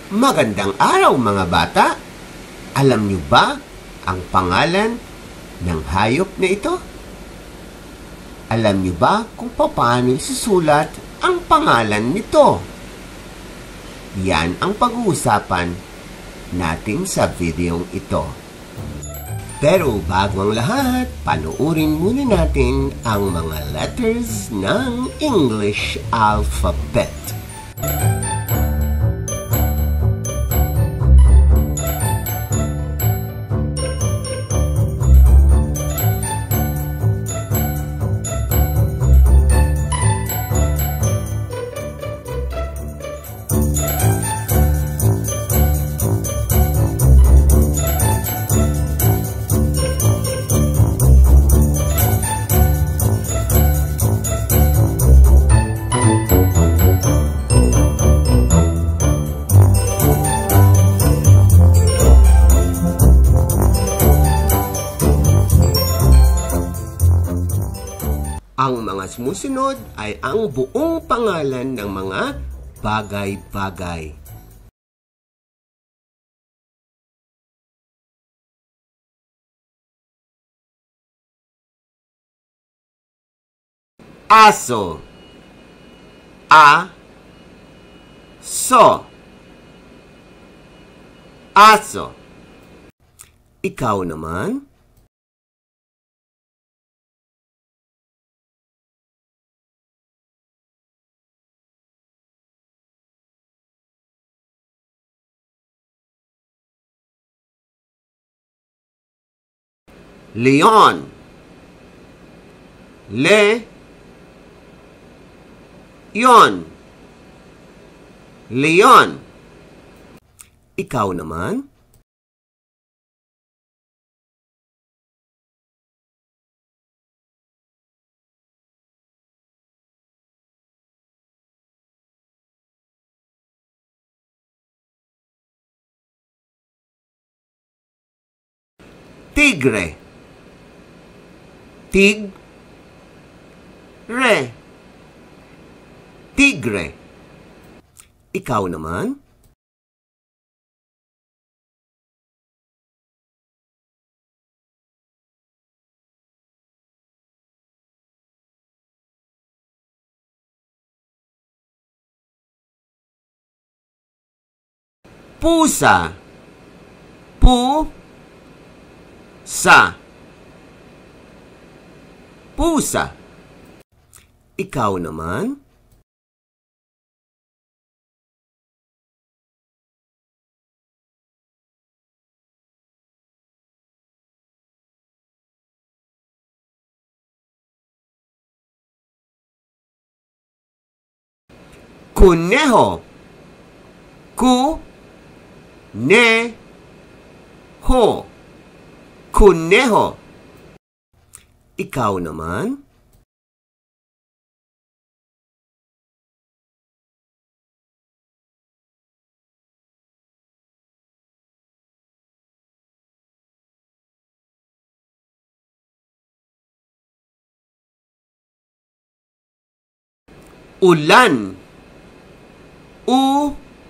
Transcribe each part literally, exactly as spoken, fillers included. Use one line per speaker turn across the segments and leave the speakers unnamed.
Magandang araw mga bata! Alam niyo ba ang pangalan ng hayop na ito? Alam niyo ba kung paano isusulat ang pangalan nito? Yan ang pag-uusapan natin sa videong ito. Pero bago ang lahat, panoorin muna natin ang mga letters ng English alphabet. Ang mga sumusunod ay ang buong pangalan ng mga bagay-bagay. Aso. A. So. Aso. Ikaw naman? Leon. Le. Yon. Leon. Ikaw naman? Tigre. Tig. Re. Tigre. Ikaw naman? Pusa. Pu. Sa. Pusa. Ikaw naman? Kuneho. Ku. Ne. Ho. Kuneho. Ikaw naman? Ulan. U.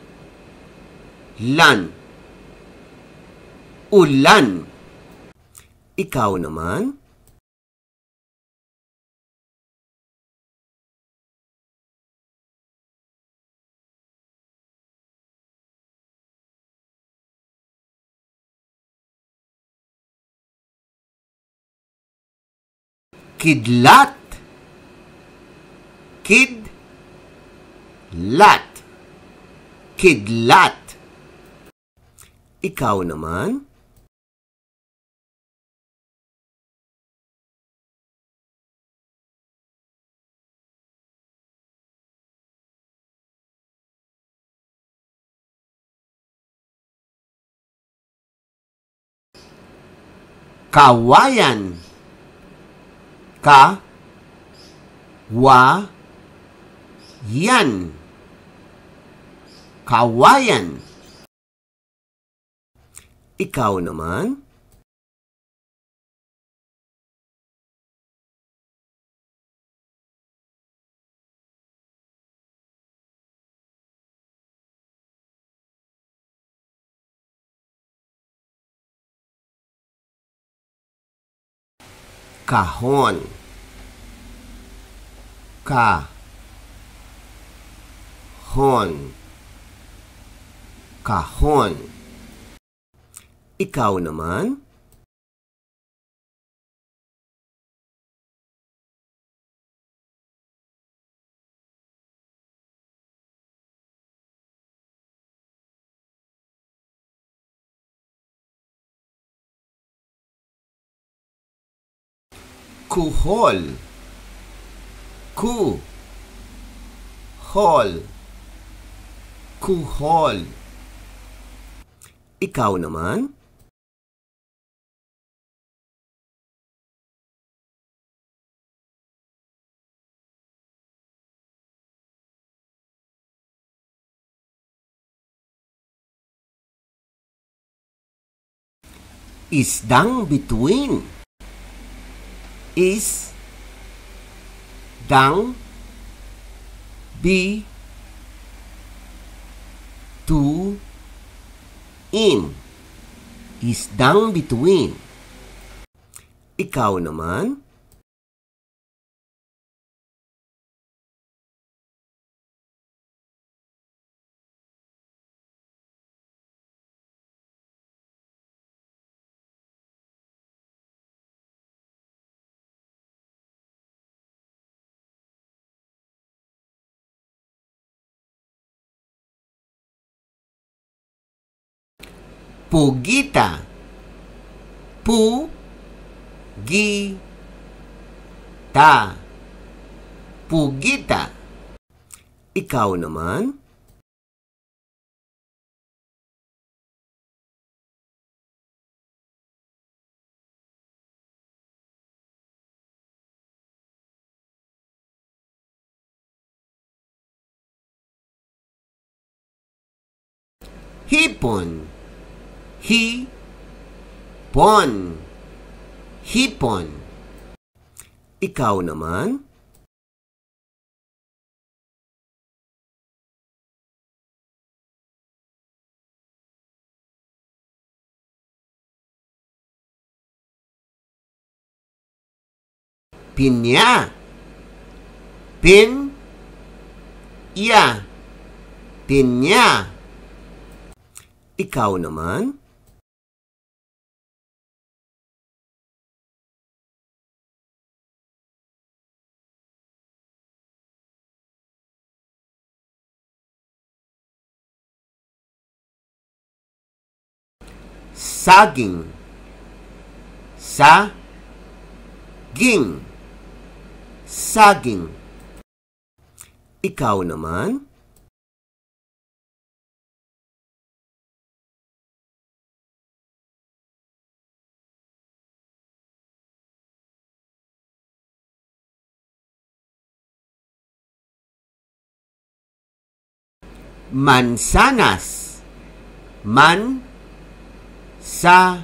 Lan. Ulan. Ikaw naman? Kidlat. Kid. Lat. Kidlat. Ikaw naman? Kawayan. Ka. Wa. Yan. Kawayan. Ikaw naman? Kahon. Ka. Hon. Kahon. Ikaw naman? Kuhol. Ku. Hol. Kuhol. Ikaw naman? Isdang bituin. Is. Dang. Bi. Tu. In. Isdang bituin. Ikaw naman? Pugita. Pu. Gi. Ta. Pugita. Ikaw naman? Hipon. Hi. Pon. Hipon. Ikaw naman? Pinya. Pin. Ya. Pinya. Ikaw naman? Saging. Sa. Ging. Saging. Ikaw naman? Mansanas. Man. Sa.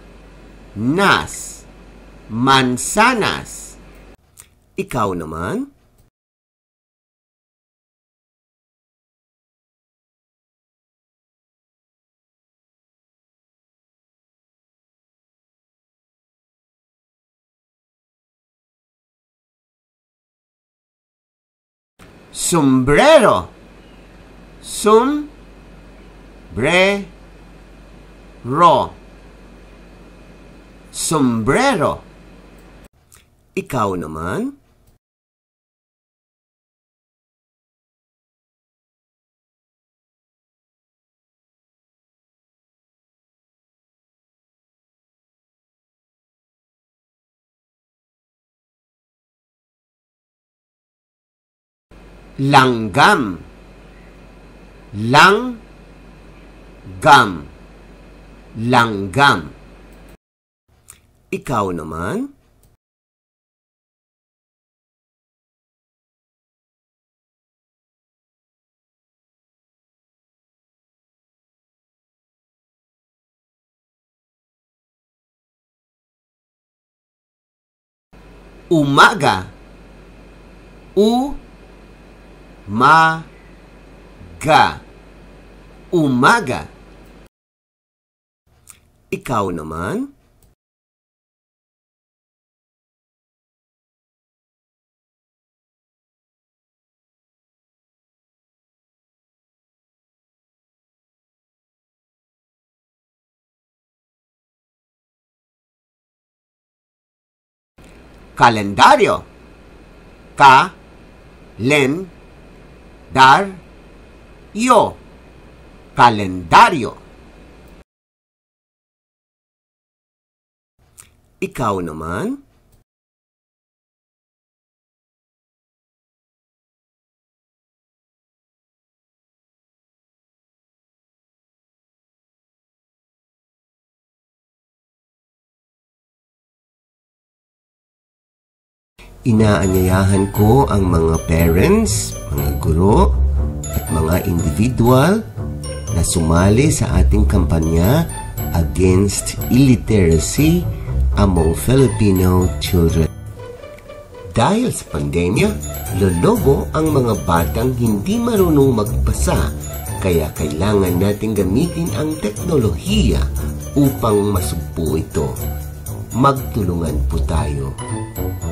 Nas. Mansanas. Ikaw naman? Sombrero. Sum. Bre. Ro. Sombrero. Ikaw naman? Langgam. Lang. Gam. Langgam. Ikaw naman? Umaga. U. Ma. Ga. Umaga. Ikaw naman? kalendaryo. Ka, len, dar, yo. Kalendaryo. Ikaw naman? Inaanyayahan ko ang mga parents, mga guro, at mga individual na sumali sa ating kampanya against illiteracy among Filipino children. Dahil sa pandemya, lolobo ang mga batang hindi marunong magbasa, kaya kailangan natin gamitin ang teknolohiya upang masugpo ito. Magtulungan po tayo.